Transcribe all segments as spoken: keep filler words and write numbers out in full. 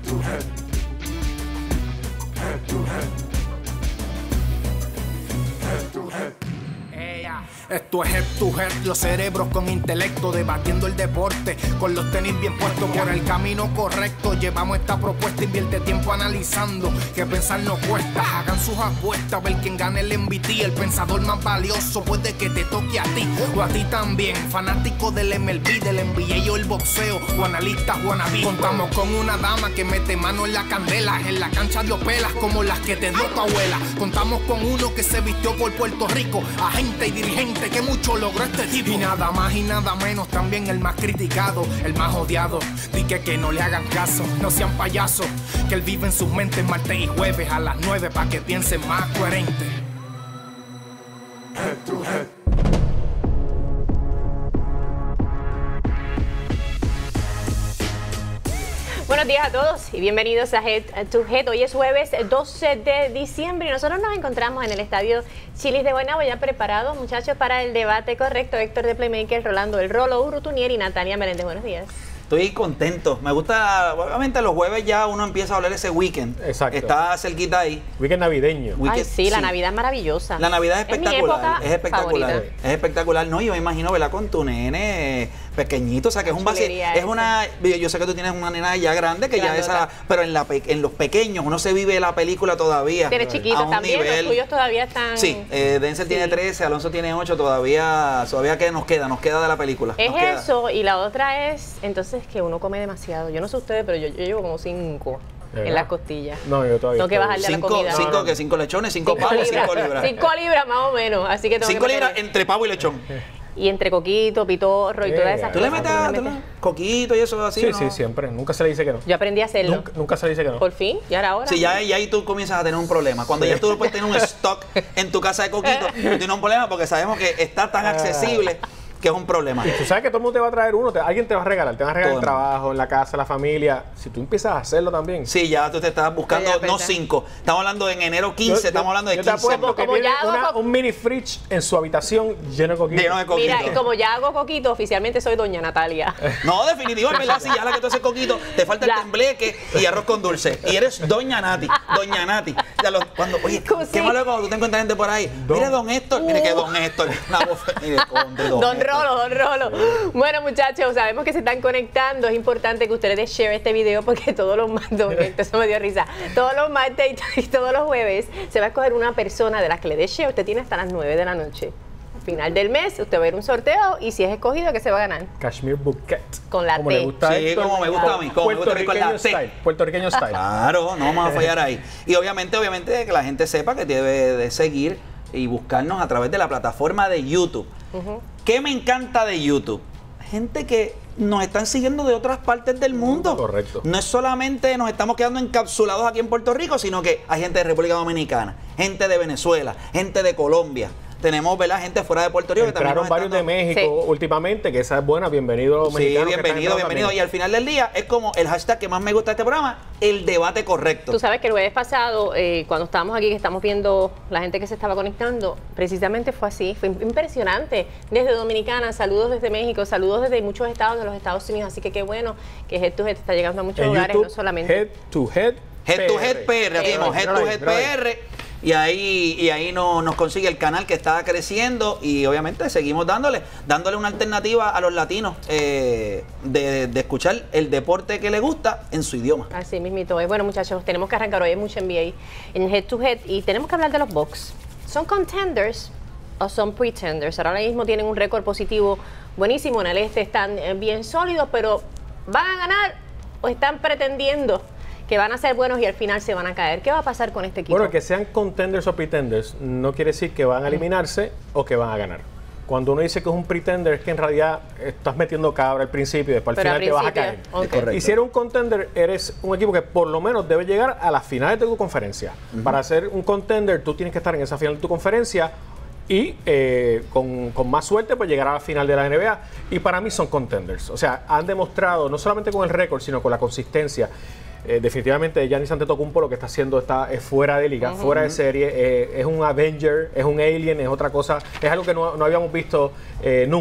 to head. Head to head. Head to head. Esto es head to head, los cerebros con intelecto, debatiendo el deporte, con los tenis bien puestos por el camino correcto. Llevamos esta propuesta, invierte tiempo analizando, que pensar no cuesta. Hagan sus apuestas, ver quién gane el M V P, el pensador más valioso puede que te toque a ti, o a ti también. Fanático del M L B, del N B A o el boxeo, o analista wannabe. Contamos con una dama que mete mano en la candela, en la cancha dio pelas como las que te dio tu abuela. Contamos con uno que se vistió por Puerto Rico, agente y dirigente que mucho logró este tipo. Y nada más y nada menos, también el más criticado, el más odiado. Di que, que no le hagan caso, no sean payasos, que él vive en sus mentes martes y jueves a las nueve para que piensen más coherente. Head to head. Buenos días a todos y bienvenidos a Head to Head. Hoy es jueves doce de diciembre y nosotros nos encontramos en el estadio Chilis de Guaynabo, ya preparados, muchachos, para el debate correcto. Héctor de Playmaker, Rolando El Rolo, Urrutunier y Natalia Meléndez. Buenos días. Estoy contento. Me gusta, obviamente los jueves ya uno empieza a hablar ese weekend. Exacto. Está cerquita ahí. Weekend navideño. Weekend, Ay, sí, la Navidad es maravillosa. La Navidad es espectacular. Es mi época es espectacular. favorita. Es espectacular. No, yo me imagino, ¿verdad? Con tu nene pequeñito, o sea, que es un vacío. Es esa. una, yo sé que tú tienes una nena ya grande, que Grandota. ya esa, pero en, la, en los pequeños uno se vive la película todavía. Tienes a chiquitos un también, nivel. los tuyos todavía están... Sí, eh, Denzel Sí. tiene trece, Alonso tiene ocho, todavía, todavía que nos queda, nos queda de la película. Es nos queda. eso, y la otra es, entonces, que uno come demasiado. Yo no sé ustedes, pero yo, yo llevo como cinco ¿De en verdad? las costillas. No, yo todavía. Tengo que estoy- bajarle a la Cinco, comida. cinco, No, no. que cinco lechones, cinco, Cinco pavos, libras. cinco libras. Cinco libras más o menos, así que tengo Cinco que libras meterle- entre pavo y lechón. Y entre coquito, pitorro y Eh, todas esas ¿Tú le cosas. metes, ¿Tú a- le tú le- metes? coquito y eso así? Sí, ¿no? sí, siempre. Nunca se le dice que no. Yo aprendí a hacerlo. Nunca, nunca se le dice que no. Por fin, y ahora ahora. Sí, ya, ya ahí tú comienzas a tener un problema. Cuando ya tú puedes tener un stock en tu casa de coquito, tú tienes un problema porque sabemos que está tan accesible que es un problema. Y tú sabes que todo el mundo te va a traer uno, te- alguien te va a regalar, te va a regalar Todo el el mundo. trabajo, en la casa, la familia. Si tú empiezas a hacerlo también. Sí, ya tú te estás buscando, Ya, ya, no pensé. cinco. Estamos hablando de en enero Yo- quince, yo- estamos hablando de yo te quince. apuesto que Como tiene ya hago una- co- un mini fridge en su habitación lleno de coquito. Lleno de coquito. Mira, y como ya hago coquito, oficialmente soy doña Natalia. No, definitivo, es verdad, si ya la que tú haces coquito, te falta el Ya. tembleque y arroz con dulce. Y eres Doña Nati, Doña Nati. Ya lo- cuando, oye, ¿Cómo qué sí? malo es cuando tú te encuentras gente por ahí. Don- Mire, Don Héctor, mire que Don Héctor. Una voz, mire, contra Don Héctor. Rolo, Don Rolo. Bueno, muchachos, sabemos que se están conectando. Es importante que ustedes den share este video porque todos los martes, eso me dio risa, todos los martes y todos los jueves se va a escoger una persona de las que le dé share. Usted tiene hasta las nueve de la noche. Al final del mes, usted va a ir a un sorteo y si es escogido, ¿qué se va a ganar? Cashmere Bouquet. Con la como T. le gusta a Sí, Héctor, como me gusta a mí, como me gusta a mí con la puertorriqueño T. style. Puertorriqueño style. Claro, no vamos a fallar ahí. Y obviamente, obviamente, que la gente sepa que debe de seguir y buscarnos a través de la plataforma de YouTube. ¿Qué me encanta de YouTube? Gente que nos están siguiendo de otras partes del mundo. Correcto. No es solamente nos estamos quedando encapsulados aquí en Puerto Rico, sino que hay gente de República Dominicana, gente de Venezuela, gente de Colombia. Tenemos, ¿verdad?, gente fuera de Puerto Rico que también Entraron nos varios de están dando- México Sí. últimamente, que esa es buena. Bienvenido, Sí, mexicanos que están bienvenido, entrando bienvenido. Y también. al final del día es como el hashtag que más me gusta de este programa, el debate correcto. Tú sabes que el jueves pasado, eh, cuando estábamos aquí, que estamos viendo la gente que se estaba conectando, precisamente fue así, fue impresionante. Desde Dominicana, saludos desde México, saludos desde muchos estados de los Estados Unidos, así que qué bueno que Head to Head está llegando a muchos En lugares, YouTube, no solamente. Head to Head Head to Head P R, aquí mismo, Head Míralo to ahí, Head míralo ahí. P R. Y ahí, y ahí no- nos consigue el canal que está creciendo y obviamente seguimos dándole, dándole una alternativa a los latinos eh, de, de escuchar el deporte que les gusta en su idioma. Así mismito es. Bueno, muchachos, tenemos que arrancar hoy, hay mucho N B A en Head to Head y tenemos que hablar de los Bucks. ¿Son contenders o son pretenders? Ahora mismo tienen un récord positivo buenísimo, en el este están eh, bien sólidos, pero ¿van a ganar o están pretendiendo que van a ser buenos y al final se van a caer? ¿Qué va a pasar con este equipo? Bueno, que sean contenders o pretenders no quiere decir que van a eliminarse o que van a ganar. Cuando uno dice que es un pretender es que en realidad estás metiendo cabra al principio y después al Pero final al te vas a caer. principio, ok. Correcto. Y si eres un contender, eres un equipo que por lo menos debe llegar a las finales de tu conferencia. Para ser un contender, tú tienes que estar en esa final de tu conferencia y eh, con, con más suerte pues llegar a la final de la N B A. Y para mí son contenders. O sea, han demostrado, no solamente con el récord, sino con la consistencia. Eh, definitivamente Giannis Antetokounmpo lo que está haciendo está es fuera de liga, fuera de serie, eh, es un Avenger, es un Alien, es otra cosa, es algo que no, no habíamos visto eh, nunca.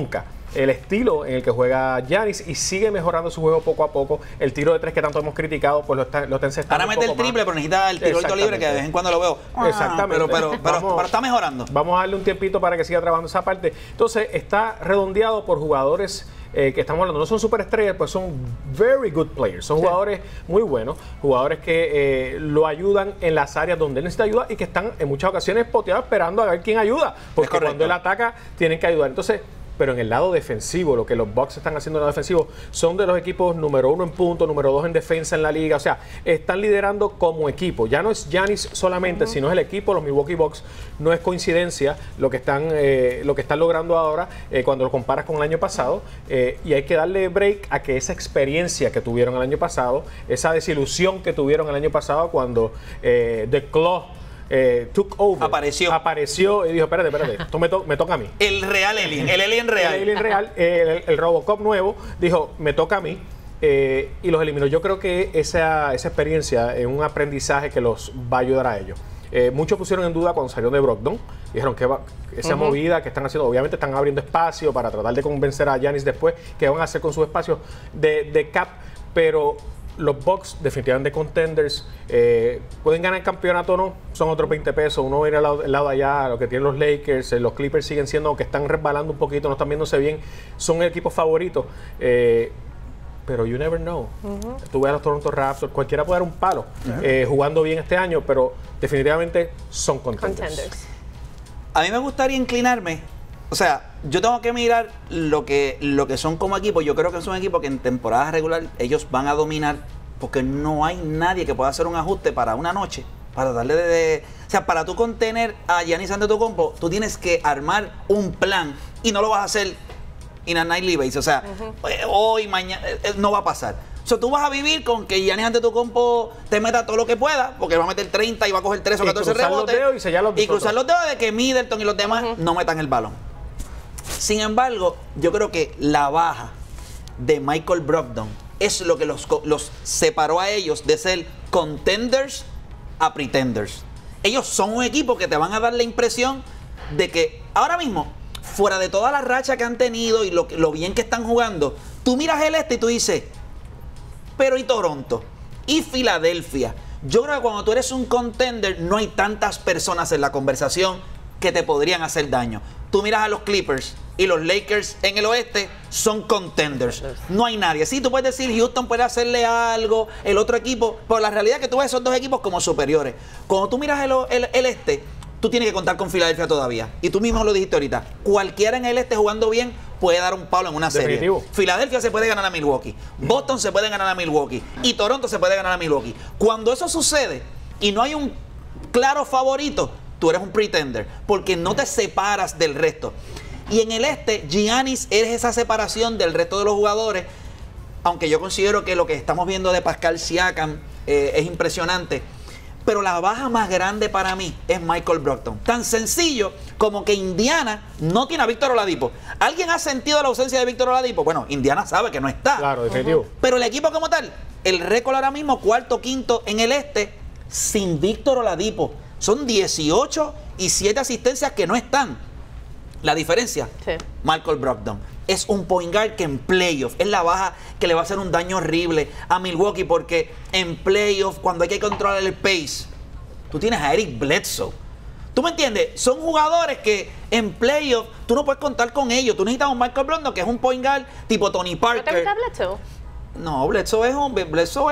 el estilo en el que juega Giannis y sigue mejorando su juego poco a poco. El tiro de tres que tanto hemos criticado, pues lo está, lo está encestando. Ahora mete el triple, más. Pero necesita el tiro alto libre que de vez en cuando lo veo. Ah, Exactamente. Pero, pero, pero, vamos, pero está mejorando. Vamos a darle un tiempito para que siga trabajando esa parte. Entonces, está redondeado por jugadores eh, que estamos hablando. No son superestrellas, pues son very good players. Son sí. jugadores muy buenos, jugadores que eh, lo ayudan en las áreas donde él necesita ayuda y que están en muchas ocasiones poteados esperando a ver quién ayuda. Porque cuando él ataca, tienen que ayudar. Entonces, pero en el lado defensivo, lo que los Bucks están haciendo en el lado defensivo, son de los equipos número uno en punto, número dos en defensa en la liga. O sea, están liderando como equipo. Ya no es Giannis solamente, uh-huh. sino es el equipo. Los Milwaukee Bucks no es coincidencia lo que están, eh, lo que están logrando ahora eh, cuando lo comparas con el año pasado. Eh, y hay que darle break a que esa experiencia que tuvieron el año pasado, esa desilusión que tuvieron el año pasado cuando eh, The Claw Eh, took over, apareció apareció y dijo, espérate, espérate, esto me, to me toca a mí. El real alien, el alien real. El alien real, el, el Robocop nuevo, dijo, me toca a mí, eh, y los eliminó. Yo creo que esa, esa experiencia es un aprendizaje que los va a ayudar a ellos. Eh, muchos pusieron en duda cuando salió de Brogdon, dijeron que va, esa uh-huh. movida que están haciendo, obviamente están abriendo espacio para tratar de convencer a Giannis después, qué van a hacer con sus espacios de, de cap, pero los Bucks definitivamente contenders, eh, pueden ganar el campeonato o no, son otros veinte pesos, uno va a ir al lado, al lado de allá, lo que tienen los Lakers, eh, los Clippers siguen siendo, que están resbalando un poquito, no están viéndose bien, son el equipo favorito, eh, pero you never know. Uh-huh. Tú ves a los Toronto Raptors, cualquiera puede dar un palo, uh-huh. eh, jugando bien este año, pero definitivamente son contenders. contenders. A mí me gustaría inclinarme, o sea, yo tengo que mirar lo que, lo que son como equipo. Yo creo que son equipos que en temporada regular ellos van a dominar porque no hay nadie que pueda hacer un ajuste para una noche, para darle de... de o sea, para tú contener a Giannis Antetokounmpo, tú tienes que armar un plan y no lo vas a hacer in a nightly basis. O sea, uh-huh. hoy, mañana, no va a pasar. O sea, tú vas a vivir con que Giannis Antetokounmpo te meta todo lo que pueda, porque va a meter treinta y va a coger tres o catorce rebotes. Y, y, y cruzar los dedos de que Middleton y los demás uh-huh. no metan el balón. Sin embargo, yo creo que la baja de Michael Brogdon es lo que los, los separó a ellos de ser contenders a pretenders. Ellos son un equipo que te van a dar la impresión de que ahora mismo, fuera de toda la racha que han tenido y lo, lo bien que están jugando, tú miras el este y tú dices, pero ¿y Toronto? ¿Y Filadelfia? Yo creo que cuando tú eres un contender no hay tantas personas en la conversación que te podrían hacer daño. Tú miras a los Clippers y los Lakers en el oeste son contenders. No hay nadie. Sí, tú puedes decir Houston puede hacerle algo, el otro equipo, pero la realidad es que tú ves esos dos equipos como superiores. Cuando tú miras el, el, el este, tú tienes que contar con Filadelfia todavía. Y tú mismo lo dijiste ahorita. Cualquiera en el este jugando bien puede dar un palo en una Definitivo. serie. Filadelfia se puede ganar a Milwaukee. Boston se puede ganar a Milwaukee. Y Toronto se puede ganar a Milwaukee. Cuando eso sucede y no hay un claro favorito, tú eres un pretender, porque no te separas del resto. Y en el este, Giannis es esa separación del resto de los jugadores, aunque yo considero que lo que estamos viendo de Pascal Siakam eh, es impresionante. Pero la baja más grande para mí es Michael Brogdon. Tan sencillo como que Indiana no tiene a Víctor Oladipo. ¿Alguien ha sentido la ausencia de Víctor Oladipo? Bueno, Indiana sabe que no está. Claro, definitivo. Uh-huh. Pero el equipo como tal, el récord ahora mismo, cuarto, quinto en el este, sin Víctor Oladipo. Son dieciocho y siete asistencias que no están. La diferencia, sí. Michael Brogdon es un point guard que en playoff es la baja que le va a hacer un daño horrible a Milwaukee, porque en playoff, cuando hay que controlar el pace, tú tienes a Eric Bledsoe. ¿Tú me entiendes? Son jugadores que en playoff tú no puedes contar con ellos. Tú necesitas un Michael Brogdon que es un point guard tipo Tony Parker. ¿No te gusta Bledsoe? No, Bledsoe es un Bledsoe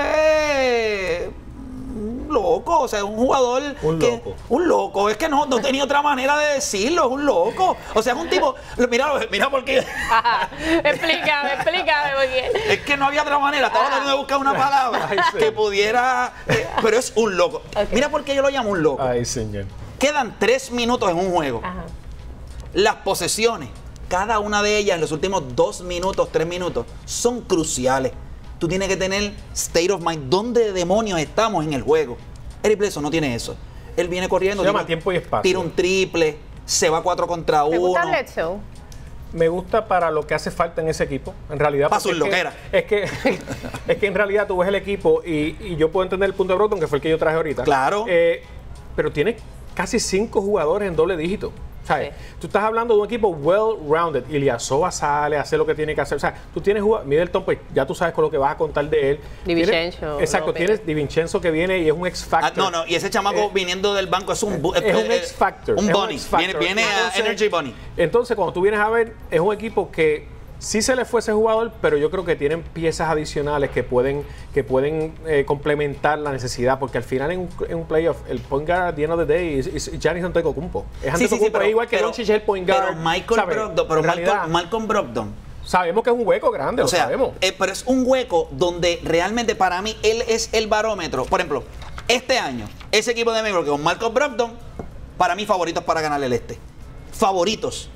es un loco, o sea, un jugador un que, loco. Un loco, es que no, no tenía otra manera de decirlo, es un loco. O sea, es un tipo, mira, mira por qué. Ajá. Explícame, explícame por qué. Es que no había otra manera, estaba tratando de buscar una palabra Ay, sí. que pudiera, eh, pero es un loco. Okay. Mira por qué yo lo llamo un loco. Ay, señor. Quedan tres minutos en un juego. Ajá. Las posesiones, cada una de ellas en los últimos dos minutos, tres minutos, son cruciales. Tú tienes que tener state of mind. ¿Dónde demonios estamos en el juego? Eric Bledsoe no tiene eso. Él viene corriendo. Se llama tira, tiempo y espacio. Tira un triple, se va cuatro contra uno. ¿Te gusta Bledsoe? Me gusta para lo que hace falta en ese equipo. En realidad. Para su loquera. Es que, es que, es que en realidad tú ves el equipo y, y yo puedo entender el punto de Brogdon, que fue el que yo traje ahorita. Claro. Eh, pero tiene casi cinco jugadores en doble dígito. ¿Sabes? Sí. Tú estás hablando de un equipo well-rounded. Ilyasova sale, hace lo que tiene que hacer. O sea, tú tienes Middleton, pues ya tú sabes con lo que vas a contar de él. DiVincenzo, Tienes- Exacto, López. tienes DiVincenzo que viene y es un X-Factor. Ah, no, no, y ese chamaco Eh, viniendo del banco es un, bu- es un eh, X-Factor. Un es bunny. X-Factor. Viene, viene a Entonces- Energy Bunny. Entonces, cuando tú vienes a ver, es un equipo que sí se le fue ese jugador, pero yo creo que tienen piezas adicionales que pueden, que pueden eh, complementar la necesidad, porque al final en un, en un playoff, el point guard at the end of the day es, es Giannis Antetokounmpo. Es Sí, sí, sí, Antetokounmpo, pero, es igual que pero- Doncic es el point guard. pero Michael ¿sabes? Brogdon, pero En realidad, Malcolm, Malcolm Brogdon. sabemos que es un hueco grande, O lo sea, sabemos. eh, pero es un hueco donde realmente para mí él es el barómetro. Por ejemplo, este año, ese equipo de Milwaukee con Malcolm Brogdon, para mí favoritos para ganar el este. Favoritos.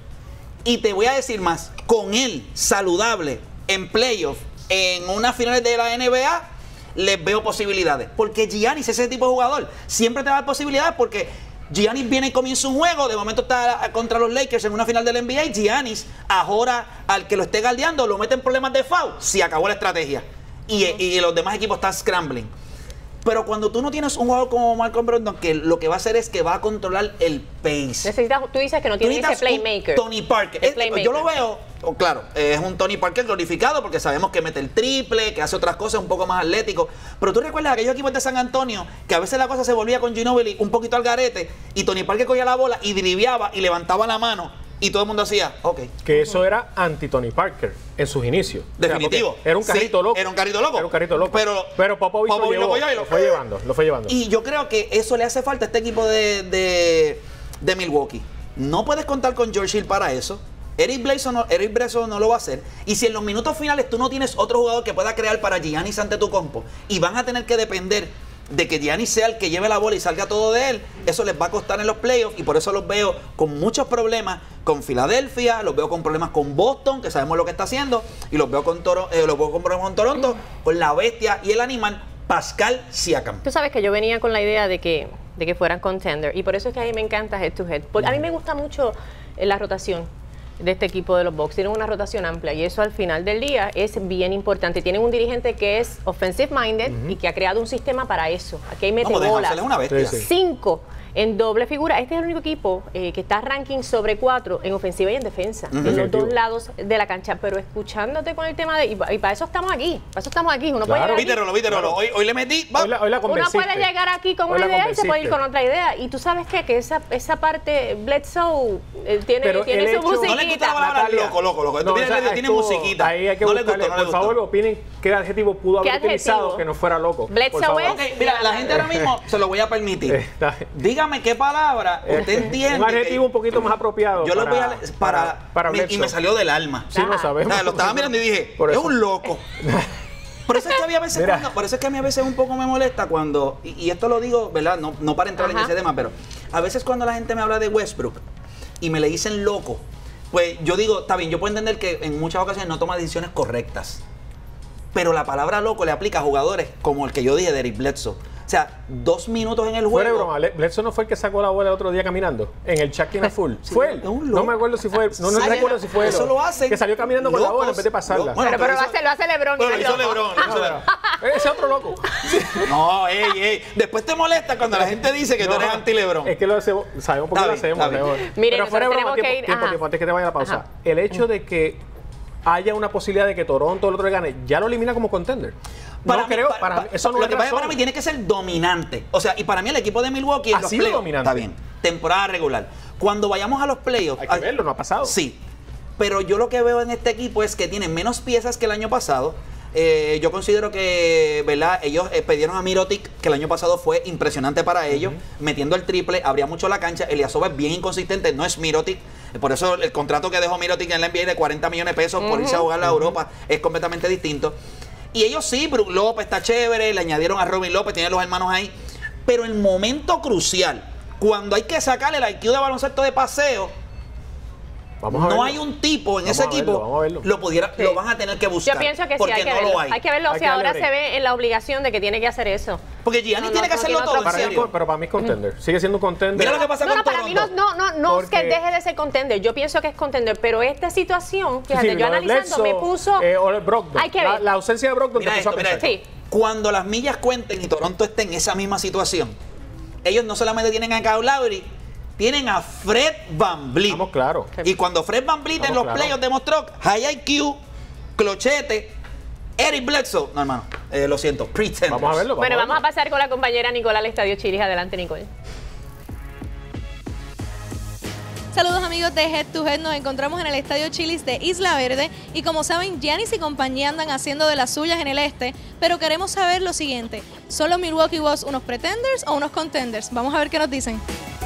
Y te voy a decir más, con él saludable en playoff, en unas finales de la N B A, les veo posibilidades. Porque Giannis es ese tipo de jugador. Siempre te va a dar posibilidades porque Giannis viene y comienza un juego, de momento está contra los Lakers en una final del N B A y Giannis ahora al que lo esté galdeando lo mete en problemas de foul, se acabó la estrategia. Y, y los demás equipos están scrambling. Pero cuando tú no tienes un jugador como Malcolm Brogdon, que lo que va a hacer es que va a controlar el pace. Necesitas, tú dices que no Tú tiene ese necesitas un playmaker. Tony Parker. El Es- playmaker. Yo lo veo, oh, claro, eh, es un Tony Parker glorificado porque sabemos que mete el triple, que hace otras cosas un poco más atlético. Pero tú recuerdas aquellos equipos de San Antonio que a veces la cosa se volvía con Ginobili un poquito al garete y Tony Parker cogía la bola y driviaba y levantaba la mano y todo el mundo hacía, ok. Que eso era anti-Tony Parker en sus inicios. O sea, Definitivo. porque era un Sí, carrito loco. era un carrito loco. Era un carrito loco. Pero- pero Popovich, Popovich lo, lo llevó, cogió y lo- lo fue llevando, lo fue llevando. Y yo creo que eso le hace falta a este equipo de, de, de Milwaukee. No puedes contar con George Hill para eso. Eric Bledsoe no, Eric Bledsoe no lo va a hacer. Y si en los minutos finales tú no tienes otro jugador que pueda crear para Giannis Antetokounmpo y van a tener que depender de que Giannis sea el que lleve la bola y salga todo de él, eso les va a costar en los playoffs y por eso los veo con muchos problemas con Filadelfia, los veo con problemas con Boston, que sabemos lo que está haciendo, y los veo con, Toro, eh, los veo con problemas con Toronto, con la bestia y el animal Pascal Siakam. Tú sabes que yo venía con la idea de que, de que fueran contender y por eso es que a mí me encanta head to head. Porque a mí me gusta mucho eh, la rotación de este equipo de los Bucks. Tienen una rotación amplia y eso al final del día es bien importante. Tienen un dirigente que es offensive minded y que ha creado un sistema para eso. Aquí hay mete Vamos, bolas. es una bestia. Sí, sí. Cinco en doble figura. Este es el único equipo eh, que está ranking sobre cuatro en ofensiva y en defensa, en los Definitivo. dos lados de la cancha. Pero escuchándote con el tema de... Y, pa- y para eso estamos aquí. Para eso estamos aquí. Uno puede Claro. llegar aquí- Viste, Rolo, viste, Rolo. Hoy, hoy le metí. va. Hoy la, hoy la uno convenciste. puede llegar aquí con Hoy una la idea y se puede ir convenciste. con otra idea. Y tú sabes qué, que esa, esa parte, Bledsoe, eh, tiene, Pero tiene el su hecho- No le gusta la musiquita. palabra Natalia, loco, loco, loco. no, Tú esa- tiene, tiene estuvo- musiquita. Ahí hay que no le buscarle, gustó, no le por gustó. favor, opinen qué adjetivo pudo ¿Qué haber utilizado adjetivo? que no fuera loco. Bledsoe por favor. es- Ok, mira, la gente ahora mismo se lo voy a permitir. Está- Dígame qué palabra usted entiende. Un adjetivo que- un poquito más apropiado. Yo lo para, voy a. Para, para me- y Bledsoe. me salió del alma. Sí, lo Ajá. O sabemos. sea, lo estaba mirando y dije, Por es eso. un loco. Por eso es que a mí a veces, Mira. cuando- por eso es que a mí a veces un poco me molesta cuando, y, y esto lo digo, ¿verdad? No, no para entrar Ajá. en ese tema, pero a veces cuando la gente me habla de Westbrook y me le dicen loco, pues yo digo, está bien, yo puedo entender que en muchas ocasiones no toma decisiones correctas. Pero la palabra loco le aplica a jugadores como el que yo dije de Eric Bledsoe. O sea, dos minutos en el Fuera de juego. broma, Le- Bledsoe no fue el que sacó la bola el otro día caminando en el check-in full. Sí, fue él. es un No loco. me acuerdo si fue él. No, no Sí, recuerdo si fue él. eso lo hacen Que salió caminando con la bola en locos. vez de pasarla. Lo- bueno, pero, pero pero lo, hace, lo hace LeBron. y Bueno, no es hizo loco. LeBron, Ah, hizo LeBron. bueno. Ese otro loco. No, ey, ey. Después te molesta cuando la gente dice que tú eres No, anti-Lebron. Es que lo hacemos, sabemos por qué Está lo bien, hacemos. está bien. mejor. Miren, Pero fuera de nosotros broma, tenemos que tiempo, ir- tiempo, ajá. tiempo, antes que te vaya a la pausa. Ajá. El hecho de que haya una posibilidad de que Toronto o el otro le gane, ya lo elimina como contender. Para no mí, creo, para, para, para- eso no lo es que pasa es que razón. para mí tiene que ser dominante. O sea, y para mí el equipo de Milwaukee en Ha los sido playoffs dominante. está bien. Temporada regular. Cuando vayamos a los playoffs, Hay que verlo, no ha pasado. Sí. Pero yo lo que veo en este equipo es que tiene menos piezas que el año pasado. Eh, yo considero que, ¿verdad? Ellos eh, pidieron a Mirotic, que el año pasado fue impresionante para ellos, metiendo el triple, abría mucho la cancha. Eliasova es bien inconsistente, no es Mirotic. Por eso el contrato que dejó Mirotic en la N B A de cuarenta millones de pesos por irse a jugar a Europa es completamente distinto. Y ellos sí, Brook López está chévere, le añadieron a Robin López, tienen los hermanos ahí. Pero el momento crucial, cuando hay que sacarle el I Q de baloncesto de paseo, Vamos a no verlo. hay un tipo en Vamos ese a verlo, equipo, vamos a verlo. lo pudiera, Sí. lo van a tener que buscar. Yo pienso que sí, porque hay que no verlo. lo hay. Hay que verlo. Hay Si que ahora darle se break. ve en la obligación de que tiene que hacer eso. Porque Giannis No, tiene no, que no hacerlo tiene todo, otra en Para mí, serio. pero para mí es contender. Sigue siendo contender. Mira lo que pasa No, no, con para mí no, Toronto. no, no, no es Porque- que deje de ser contender. Yo pienso que es contender, pero esta situación, Sí, fíjate, sí, yo lo de analizando me Bledsoe, puso. eh, o el Brogdon. Hay que la, ver. la ausencia de Brogdon Mira te puso esto, a mira pensar. esto. Sí. Cuando las millas cuenten y Toronto esté en esa misma situación, ellos no solamente tienen a Kyle Lowry, tienen a Fred VanVleet. Vamos claro. Y cuando Fred VanVleet en los claro. playoffs demostró high I Q, clochete, Eric Bledsoe, no hermano, eh, lo siento, pretenders. Vamos a verlo. Bueno, a vamos a verlo. pasar con la compañera Nicole al Estadio Chili's. Adelante, Nicole. Saludos amigos de Head to Head, nos encontramos en el Estadio Chili's de Isla Verde y como saben, Giannis y compañía andan haciendo de las suyas en el este, pero queremos saber lo siguiente, ¿son los Milwaukee Bucks unos pretenders o unos contenders? Vamos a ver qué nos dicen.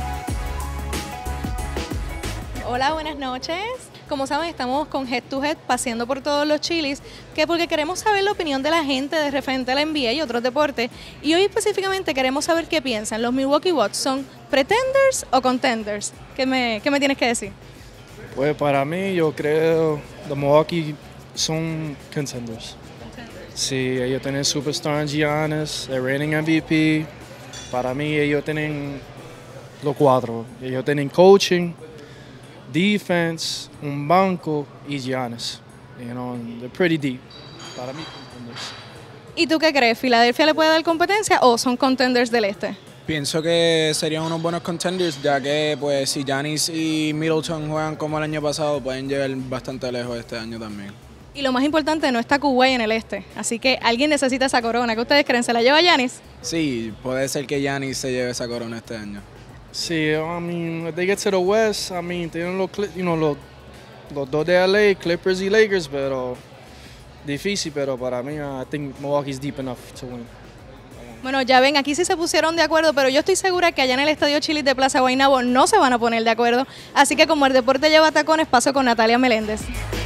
Hola, buenas noches. Como saben, estamos con Head to Head paseando por todos los Chili's, que porque queremos saber la opinión de la gente de referente a la N B A y otros deportes. Y hoy específicamente queremos saber qué piensan. ¿Los Milwaukee Bucks son pretenders o contenders? ¿Qué me, qué me tienes que decir? Pues para mí, yo creo los Milwaukee son contenders. Sí, ellos tienen superstar Giannis, el reigning M V P. Para mí, ellos tienen los cuatro. Ellos tienen coaching, defense, un banco y Giannis. You know, they're pretty deep. Para mí, contenders. ¿Y tú qué crees? ¿Filadelfia le puede dar competencia o son contenders del este? Pienso que serían unos buenos contenders, ya que pues si Giannis y Middleton juegan como el año pasado, pueden llegar bastante lejos este año también. Y lo más importante, no está Kuwait en el este, así que alguien necesita esa corona. ¿Qué ustedes creen? ¿Se la lleva Giannis? Sí, puede ser que Giannis se lleve esa corona este año. Sí, I mean, if they get to the West, I mean, tienen los, Cli- you know, los, los dos de L A, Clippers y Lakers, pero difícil, pero para mí, uh, I think Milwaukee's deep enough to win. Bueno, ya ven, aquí sí se pusieron de acuerdo, pero yo estoy segura que allá en el Estadio Chili's de Plaza Guaynabo no se van a poner de acuerdo. Así que como el deporte lleva tacones, paso con Natalia Meléndez.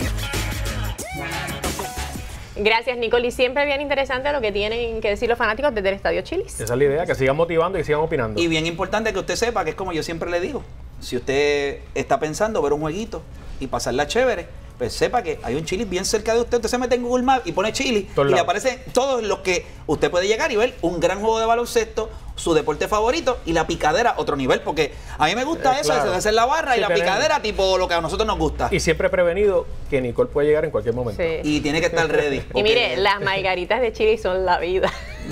Gracias, Nicole. Y siempre bien interesante lo que tienen que decir los fanáticos desde el Estadio Chili's. Esa es la idea, que sigan motivando y sigan opinando. Y bien importante que usted sepa que es como yo siempre le digo, si usted está pensando ver un jueguito y pasarla chévere, pues sepa que hay un Chili's bien cerca de usted. Usted se mete en Google Maps y pone Chili's y Todos le lados. aparecen todos los que usted puede llegar y ver un gran juego de baloncesto, su deporte favorito y la picadera otro nivel, porque a mí me gusta Eh, eso, claro. de hacer la barra Sí, y la tenemos. picadera tipo lo que a nosotros nos gusta. Y siempre prevenido que Nicole puede llegar en cualquier momento. Sí. Y tiene que estar ready. Y porque mire, las margaritas de Chile son la vida.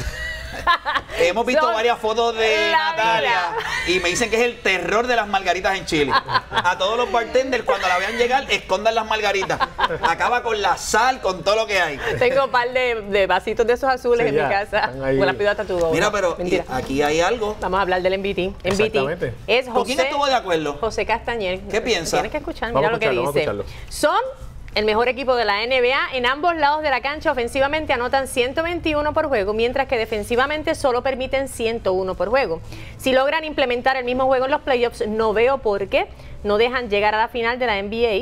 hemos visto son varias fotos de la Natalia vida. y me dicen que es el terror de las margaritas en Chile. A todos los bartenders cuando la vean llegar, escondan las margaritas. Acaba con la sal, con todo lo que hay. Tengo un par de, de vasitos de esos azules Sí, en mi ya, casa. están ahí. Con la pido hasta tu doble. Mira, pero Mentira. y aquí hay algo. Vamos a hablar del M V T. M V T Exactamente. es ¿Con quién José, estuvo de acuerdo? José Castañer. ¿Qué piensa? Tienes que escuchar, Vamos mira a lo que escucharlo, dice. vamos a escucharlo. Son el mejor equipo de la N B A. En ambos lados de la cancha ofensivamente anotan ciento veintiuno por juego, mientras que defensivamente solo permiten ciento uno por juego. Si logran implementar el mismo juego en los playoffs, no veo por qué no dejan llegar a la final de la N B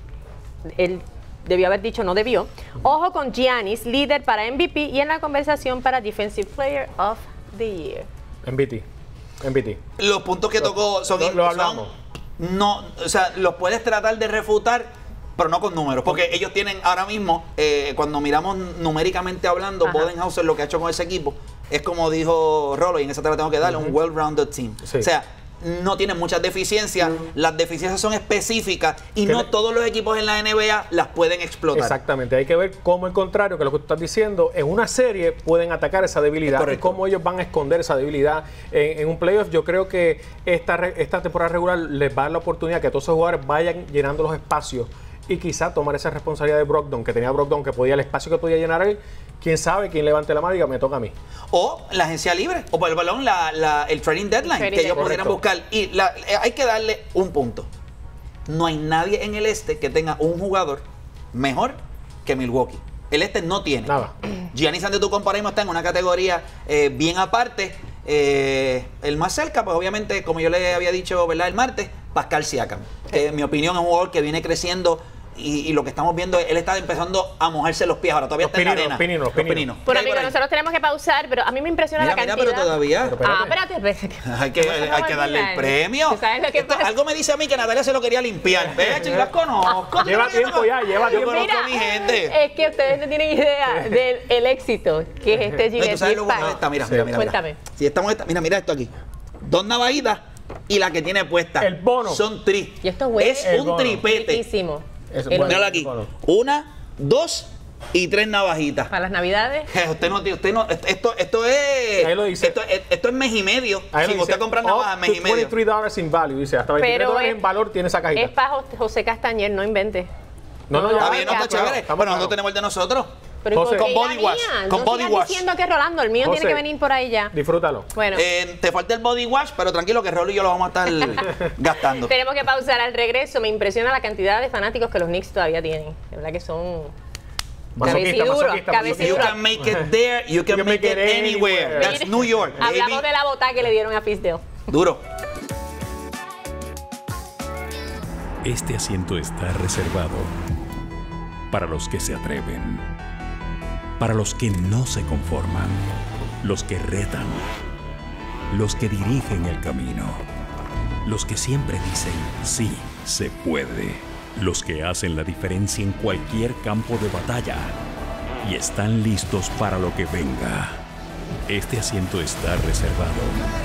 A. Él debió haber dicho no debió. Ojo con Giannis, líder para M V P y en la conversación para Defensive Player of the Year. M V T. M V T. Los puntos que tocó son, lo- lo son- hablamos. no, o sea, los puedes tratar de refutar, pero no con números, porque ellos tienen ahora mismo, eh, cuando miramos numéricamente hablando, Ajá. Bodenhauser lo que ha hecho con ese equipo es como dijo Rolo, y en esa te la tengo que darle, un well-rounded team. Sí. O sea, no tienen muchas deficiencias, las deficiencias son específicas y Que no le- todos los equipos en la N B A las pueden explotar. Exactamente, hay que ver cómo el contrario, que lo que tú estás diciendo, en una serie pueden atacar esa debilidad y Correcto. cómo ellos van a esconder esa debilidad. En, en un playoff yo creo que esta, re- esta temporada regular les va a dar la oportunidad que todos esos jugadores vayan llenando los espacios y quizá tomar esa responsabilidad de Brogdon, que tenía Brogdon, que podía el espacio que podía llenar él. Quién sabe quién levante la mano y diga, me toca a mí. O la agencia libre, o por el balón, la, la- el trading deadline, Trading que ellos deadline. pudieran Correcto. buscar. Y la- eh, hay que darle un punto. No hay nadie en el este que tenga un jugador mejor que Milwaukee. El este no tiene. Nada. Giannis Antetokounmpo está en una categoría eh, bien aparte. Eh, el más cerca, pues obviamente, como yo le había dicho, ¿verdad? El martes, Pascal Siakam. Que en mi opinión es un jugador que viene creciendo. Y, y lo que estamos viendo, él está empezando a mojarse los pies. Ahora todavía Los está en la pininos, arena. los pininos, los pininos. ¿Qué Bueno, hay por amigos, ahí? nosotros tenemos que pausar, pero a mí me impresiona Mira, la mira, cantidad. pero todavía. Pero Ah, espérate. espérate, espérate. Hay que, hay que darle el premio. ¿Tú sabes lo que Esto- pasa? algo me dice a mí que Natalia se lo quería limpiar. Ve, chicos, las conozco. Lleva Yo tiempo ya, lleva Yo tiempo. conozco a mi gente. Es que ustedes no tienen idea del el éxito que es este No, Gillette ¿tú sabes lo Gift bueno de esta? Pack. Mira, Sí. mira, mira. Cuéntame. Si estamos esta, mira, mira esto aquí. Dos navajitas y la que tiene puesta. El bono. Son tri. Y esto huele Es el un bono. tripete. Riquísimo. Eso, El- bueno. Míralo aquí. Bono. Una, dos y tres navajitas. Para las navidades. Usted no, usted no, esto, esto es. El ahí lo dice. Esto, esto es mes y medio. Ahí Si lo usted dice, compra navaja, up mes to y medio. veintitrés dólares in value, dice, hasta veintitrés dólares es- en valor tiene esa cajita. Es para José Castañer, no invente. no, no, no, ya, Está bien, no ya, está claro, chévere. estamos Bueno, claros. nosotros tenemos el de nosotros. Pero ¿y José. por qué Con la body wash, mía? con no body sigas wash. diciendo que Rolando, el mío José. tiene que venir por ahí ya. Disfrútalo. Bueno. Eh, te falta el body wash, pero tranquilo que Rolly y yo lo vamos a estar gastando. Tenemos que pausar al regreso. Me impresiona la cantidad de fanáticos que los Knicks todavía tienen. De verdad que son Masoquista, cabeciduros, masoquista, You cabeciduros. can make it there, you can, make, it anywhere. That's New York, baby. Hablamos de la bota que le dieron a Fizdale. Duro. Este asiento está reservado para los que se atreven, para los que no se conforman, los que retan, los que dirigen el camino, los que siempre dicen sí, se puede, los que hacen la diferencia en cualquier campo de batalla y están listos para lo que venga. Este asiento está reservado